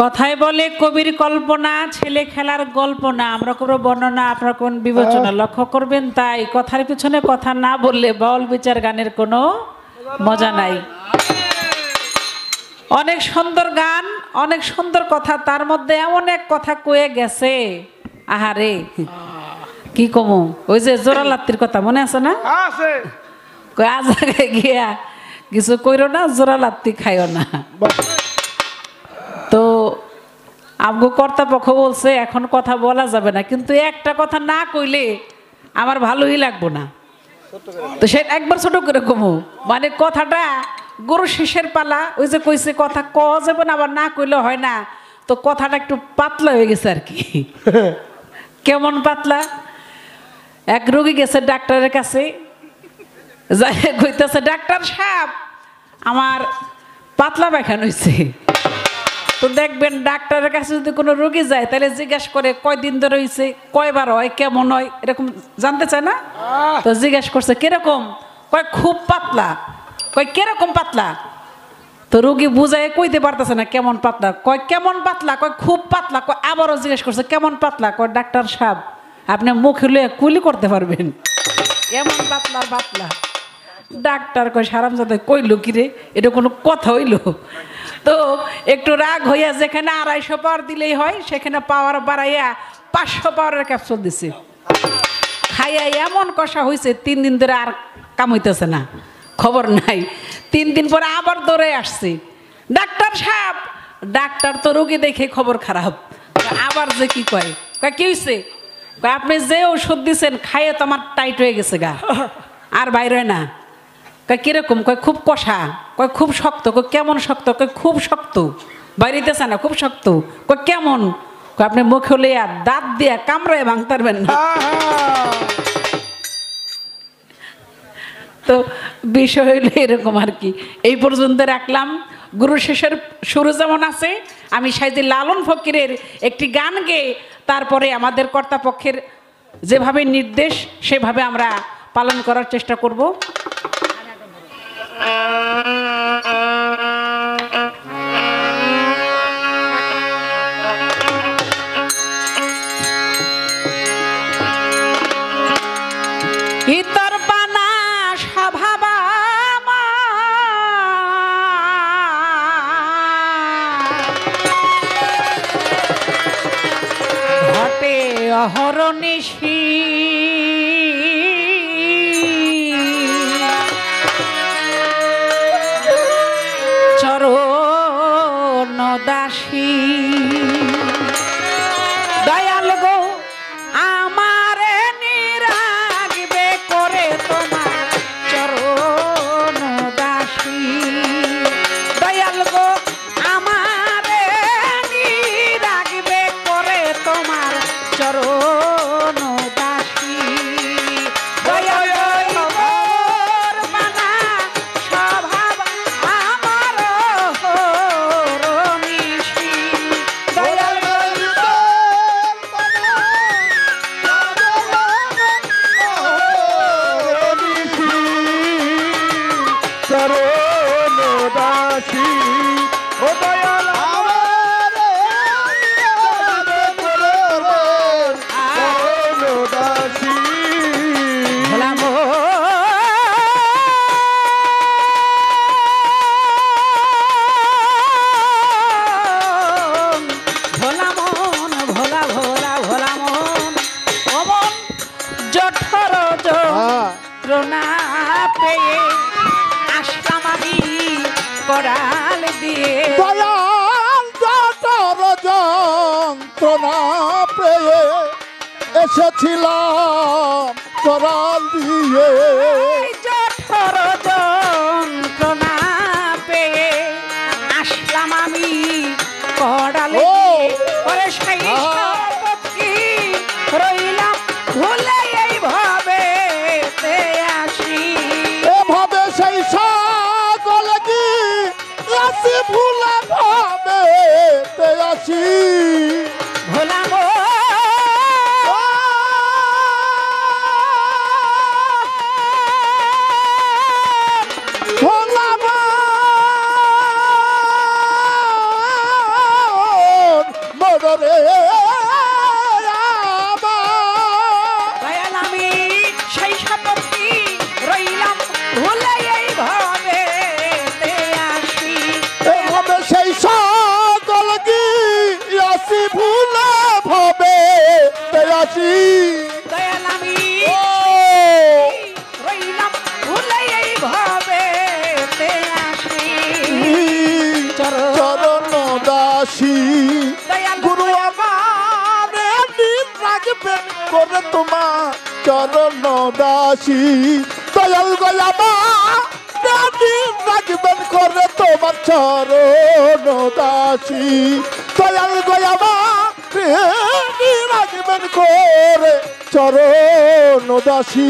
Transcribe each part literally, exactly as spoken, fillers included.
কথায় বলে কবির কল্পনা ছেলে খেলার গল্প না, আমরা করবো বর্ণনা, আপনারা কোন বিবেচনা লক্ষ্য করবেন। তাই কথার পিছনে কথা না বললে বাউল বিচার গানের কোনো মজা নাই। অনেক সুন্দর গান, অনেক সুন্দর কথা, তার মধ্যে এমন এক কথা কয়ে গেছে, আহারে কি কমু, ওই যে জোড়া লাত্তির কথা মনে আছে না? আজ আগে গিয়া কিছু কইরো না, জোড়া লাত্তি খাইও না। তো আমগো কর্তাপক্ষ বলছে এখন কথা বলা যাবে না, কিন্তু একটা কথা না কইলে আমার ভালোই লাগবো না। তো সে একবার ছোট করে কমু, মানে কথাটা গরু শেষের পালা, ওই যে কইছে কথা ক যাবে না, আবার না কইলে হয় না, তো কথাটা একটু পাতলা হয়ে গেছে আর কি। কেমন পাতলা? এক রোগী গেছে ডাক্তারের কাছে, যাই কইতেছে ডাক্তার সাহেব আমার পাতলা পায়খানা হয়েছে। তো দেখবেন ডাক্তারের কাছে যদি কোনো রোগী যায় তাহলে জিজ্ঞাসা করে কয়দিন ধরে হয়েছে, কয়বার হয়, কেমন হয়, এরকম জানতে চায় না? তো জিজ্ঞাসা করছে কিরকম, কয় খুব পাতলা। কয় কিরকম পাতলা? তো রোগী বুঝায় কইতে পারতেছে না কেমন পাতলা। কয় কেমন পাতলা? কয় খুব পাতলা। কয় আবারও জিজ্ঞেস করছে কেমন পাতলা? কয় ডাক্তার সাহেব আপনি মুখে লয়ে কুলি করতে পারবেন, এমন পাতলা পাতলা। ডাক্তার কয় সারামজাদা কইলো কিরে, এটা কোনো কথা হইল? তো একটু রাগ হইয়া যেখানে আড়াইশো পাওয়ার দিলেই হয় সেখানে পাওয়ার বাড়াইয়া পাঁচশো পাওয়ারের ক্যাপসুল দিছে। খাইয়া এমন কষা হয়েছে তিন দিন ধরে আর কামাইতেছে না, খবর নাই। তিন দিন পরে আবার দৌড়ে আসছে ডাক্তার সাহেব। ডাক্তার তো রোগী দেখে খবর খারাপ, আবার যে কি কয়, কয় কি হয়েছে? কয় আপনি যে ওষুধ দিচ্ছেন খাইয়ে তো আমার টাইট হয়ে গেছে গা, আর বাইরে না। কয় কিরকম? কয় খুব কষা। কয় খুব শক্ত। কয় কেমন শক্ত? কয় খুব শক্ত, বাইরেতেছে না, খুব শক্ত। কয় কেমন? কয় আপনি মুখে লইয়া দাঁত দিয়া কামড়ায় ভাঙতে পারবেন না। তো বিষয় হইল এরকম আর কি। এই পর্যন্ত রাখলাম। গুরু শেষের শুরু যেমন আছে, আমি সাইদি লালন ফকিরের একটি গান গেয়ে তারপরে আমাদের কর্তাপক্ষের যেভাবে নির্দেশ সেভাবে আমরা পালন করার চেষ্টা করব। ইতর বানা স্বভাব ঘটে অহরনিশি, চরণ দাসী দয়াল গো আমারে নিরাগবে করে তোমার চরণ দাসী। দয়াল গো আমারে নিরাগবে করে তোমার চরণ দাসী। দয়াল করাল দিয়ে দয়াল যতর যন্ত্রণা পেয়ে এসেছিলাম করাল দিয়ে। যঠর যন্ত্রণা পেয়ে আসলাম আমি করালে ওরে সেই সপক্ষী রইলাম ভুলে এইভাবে আসি। এভাবে সেই সাগল কি আসি ভুলে ভাবে আসি। ভোলাম দাসী দয়াল আমি ও রইলাম ভুলে এই ভবেতে আসি চরণ দাসী দয়াল গুরু আমার দিন রাখবেন করে তোমার চরণ দাসী দয়াল গয়ামা দিন রাখবেন করে তোমার চরণ দাসী দয়াল গয়ামা দিন রাখবেন করে চরণ দাসী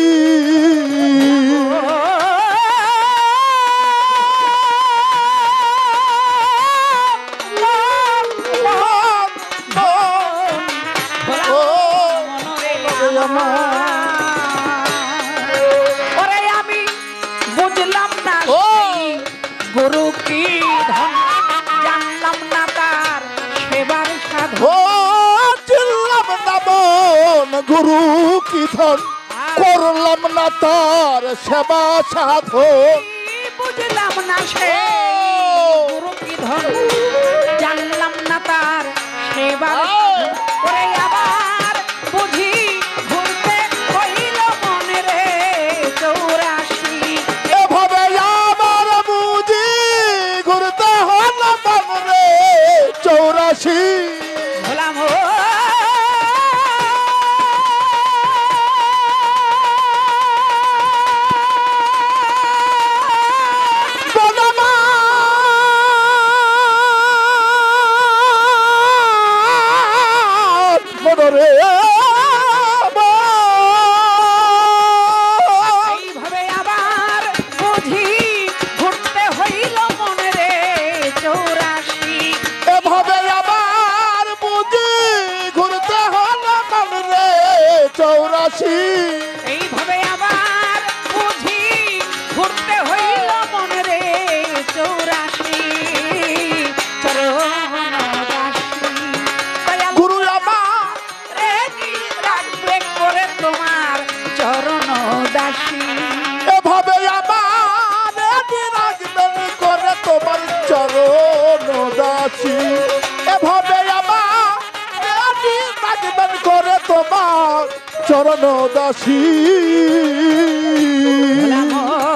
ওরে আমি বুঝলাম না ও! সেই গুরু কি ধন জানলাম না তার সেবার সাধন ও চিল্লাম না মন গুরু কি ধন করলাম না তার সেবা সাধন বুঝলাম না সেই গুরু কি ধন জানলাম না তার সেবার সাধন। ওরে আবার বুঝি ঘুরতে হইল মনে রে চৌরাশি এভাবে আমার বুঝি ঘুরতে হল মনে চৌরাশি ভোলাম মনরে এইভাবে আবার বুঝি ঘুরতে হইল মনে রে চৌরাশি এভাবে আবার বুঝি ঘুরতে হল মনে চৌরাশি এইভাবে আবার বুঝি ঘুরতে হইল মনে রে চৌরাশি চরণ দাসী দয়াল গুরু আমার রে কি রাখবে করে তোমার চরণ দাসী এভাবে আমার দিন রাখবেন করে তোমার চরণ দাসী এভাবে আমার দিন রাখবেন করে তোমার চরণ দাসী ভোলাম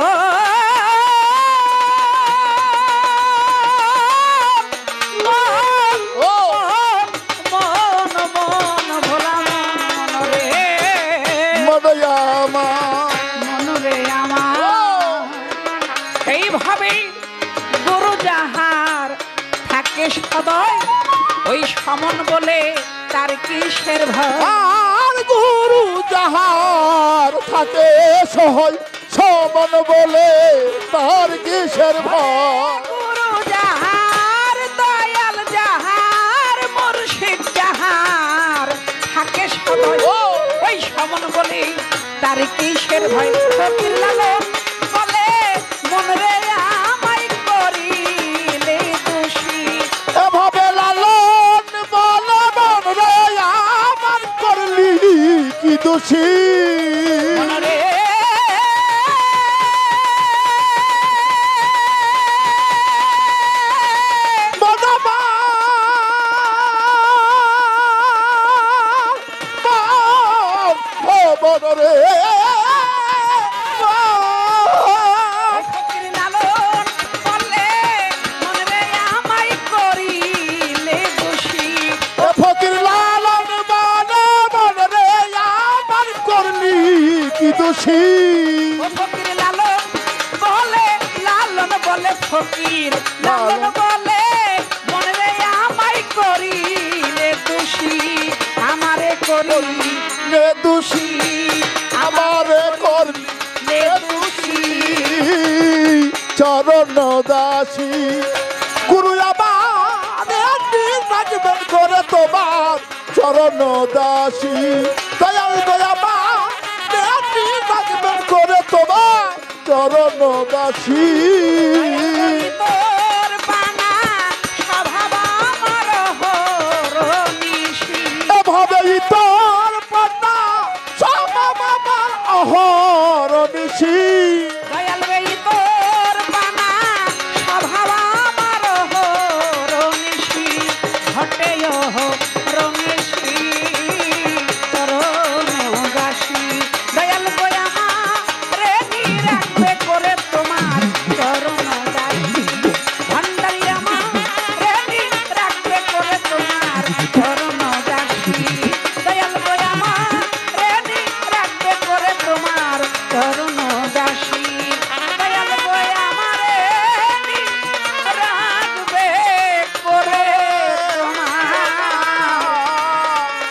ও মন মন ভোলা মন রে মদয়ামা মন রে আমার এইভাবে গুরু যাহার থাকে সদয় ওই সমন বলে তার কিসের ভয় আর গুরু যাহার থাকে সহয় সমন বলে তার কিসের ভয় গুরু যাহার দয়াল যাহার মুর্শিদ যাহার থাকে সদয় ও! ওই সমন বলে তার কিসের ভয় ফকির লালন বলে মন রে আমায় করিলে দোষী এভাবে লালন বলে মন রে আমার করলি কি দোষী মন রে মদমা ও মন রে ফকির লালন বলে মন রে আমায় করিলে দোষী ও ফকির লালন বলে মন রে আমার করলি কি দোষী ও ফকির লালন বলে লালন বলে ফকির লালন বলে মন রে আমায় করিলে দোষী আমারে করিলে দোষী আমার করলি লে দোষী চরণ দাসী গুরু আমার দিন রাখবেন করে তোমার চরণ দাসী দয়াল দয়ামা দিন রাখবেন করে তোমার চরণ দাসী তোর বানা স্বভাব আমার হরনিশি এভাবেই তোর পান্না সব আমার অহর নিশি দয়াল রে তোর বানা স্বভাব আমার হরনিশি ঘটে রমেশি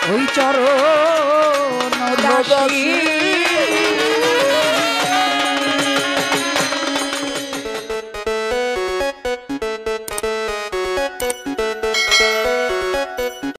ওই চরণ দাসী